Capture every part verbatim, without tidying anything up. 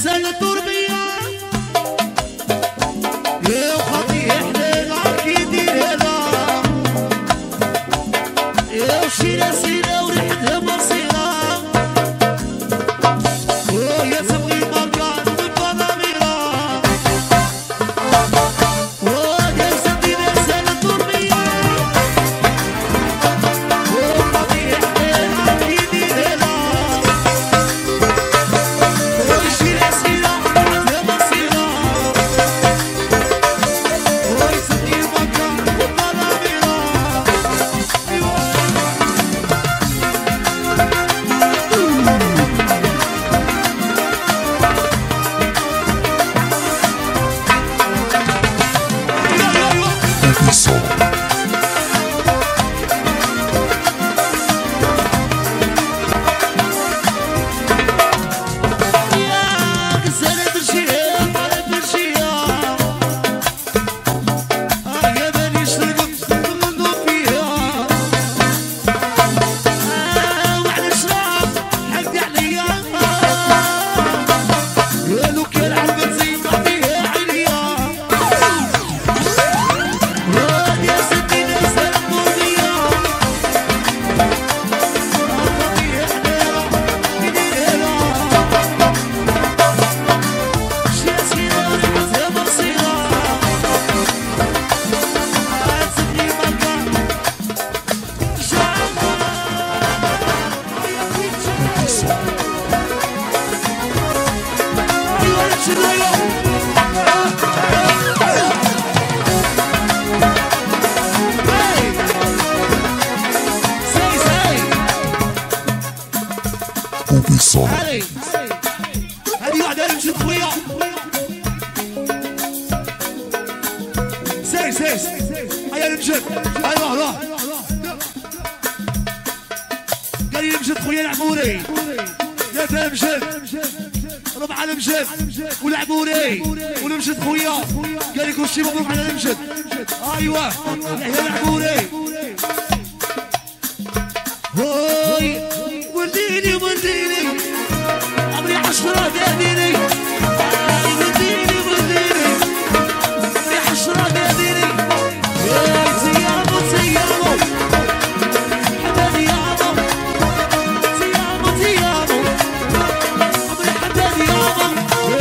سنة تربية يا وخطي حلال عركي ديرها يا وشينا سينا وريحتها بصيرة ويا تبغي مكان في البناميرة ويا سدينا سنة تربية يا وخطي حلال عركي ديرها وشينا سينا وريحتها بصيرة ويا تبغي مكان في البناميرة هذه هذه واحدة نمشي خويا سير سير هيا نمشي هيا راه قال لي نمشي خويا العموري ثلاثة نمشي ربعة نمشي والعموري ونمشي خويا قال لي كل شيء مبروك على نمشي ايوا يحيى العموري هاي وديني وديني عمري عشرة ديني وديني وديني عمري عشرة ديني يا سيامو سيامو حبابي يامو سيامو سيامو عمري حبابي يامو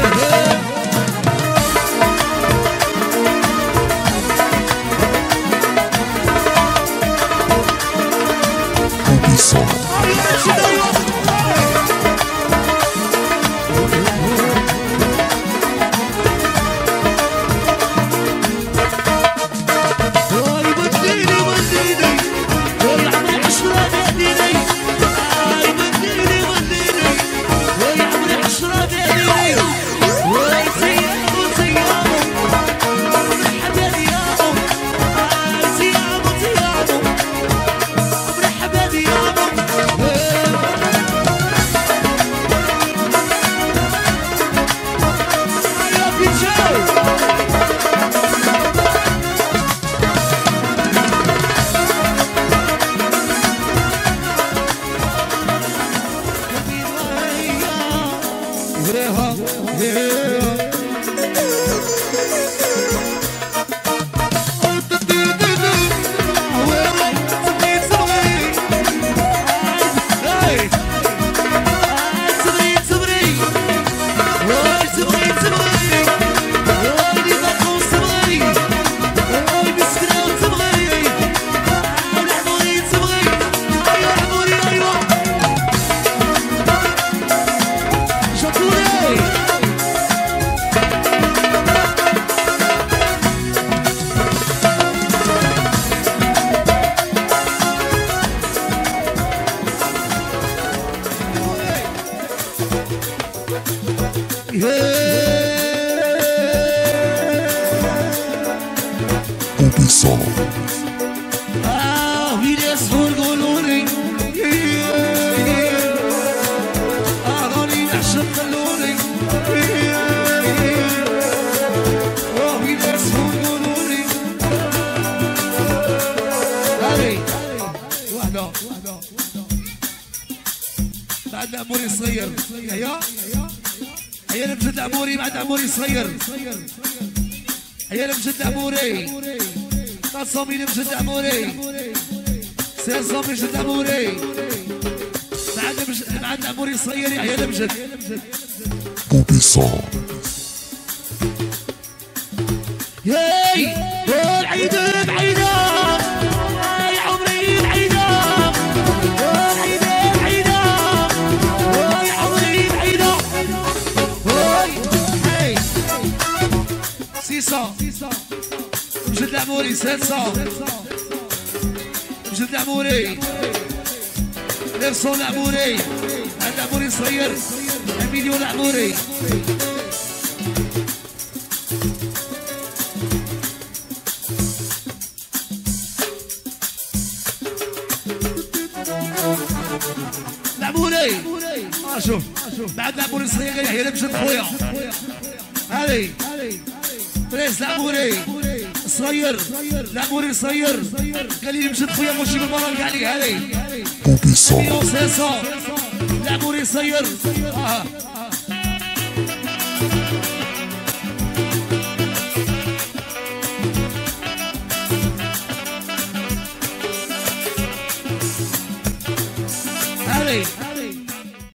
آه في ناس يقولولي آه راني نعشق خلوني آه في ناس يقولولي هذه واحدة بعد أموري صغير هيا هيا عيال مجد العموري بعد عموري صغير عيال مجد العموري طال صامي مجد العموري سير صامي مجد العموري بعد مجد بعد العموري صغير عيال مجد بوبي صار ياي العيد بعيدة يا عمري بعيدة العيد بعيدة يا عمري بعيدة هاي سيسا مجد العموري سيسا مجد العموري لرسون العموري هذا العموري صغير مليون العموري العموري اه شوف بعد العموري صغير يحيى لمجد خويا هذي بريس العموري صغير العموري صغير قال لي مجد خويا ماشي بالمره كاع عليك هذي بوبي صار سيسا العموري صغير اه هذي